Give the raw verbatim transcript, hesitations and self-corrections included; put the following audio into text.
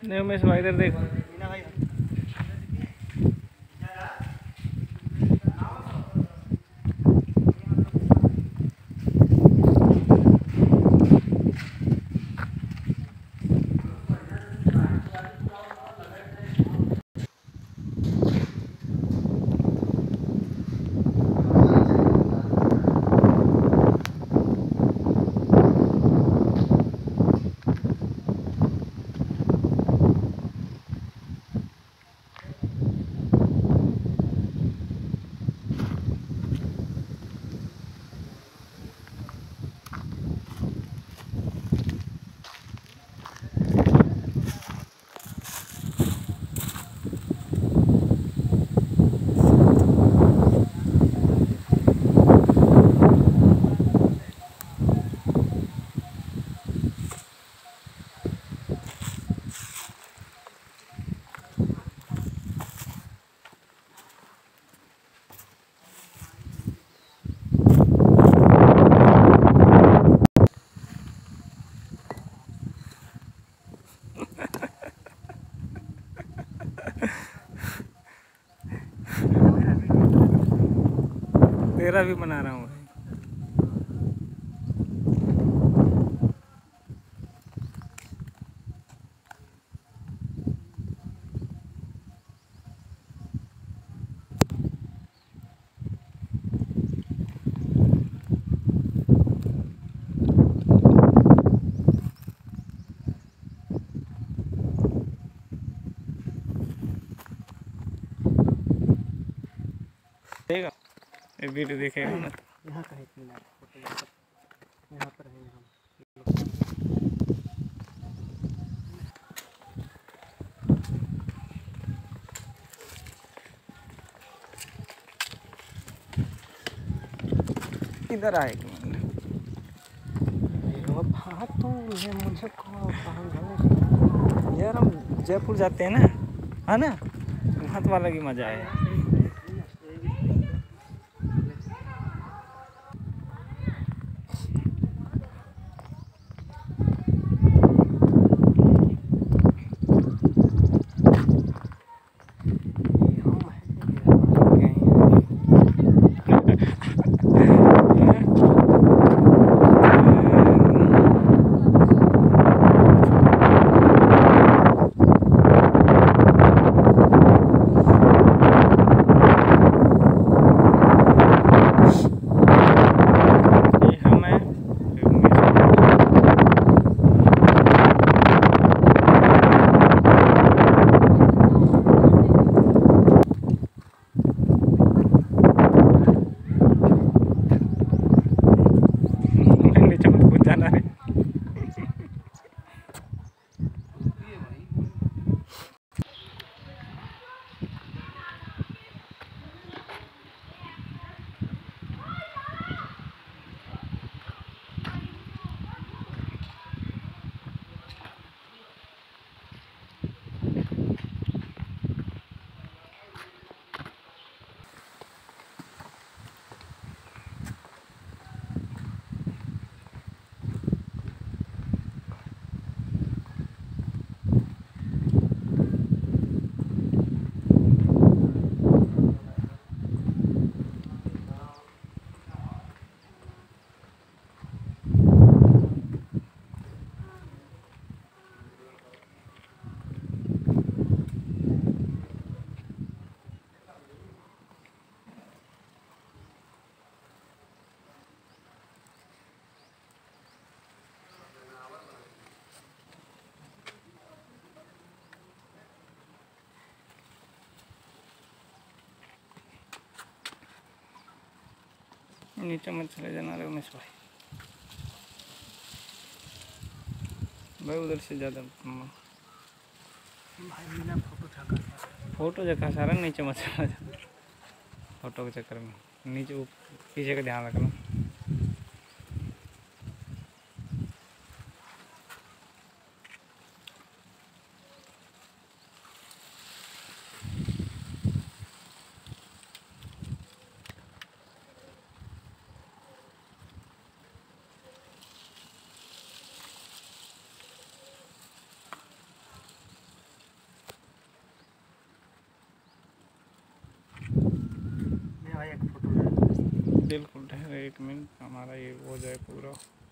नहीं उमेश भाई इधर देख। तेरा भी बना रहा हूँ। देगा ये वीडियो देखेगा ना। यहाँ का है मीनार, यहाँ पर है। यहाँ इधर आए हाँ तो ये मुझे यार हम जयपुर जाते हैं ना, है ना, वहाँ तो वाला की मजा है। नीचे मत चले जाना रे उमेश भाई, भाई उधर से ज़्यादा भाई मेरा फोटो छका फोटो जगह सारा नीचे मत चला जाना फोटो के चक्कर में। नीचे पीछे का ध्यान रखना। एक मिनट हमारा ये हो जाए पूरा।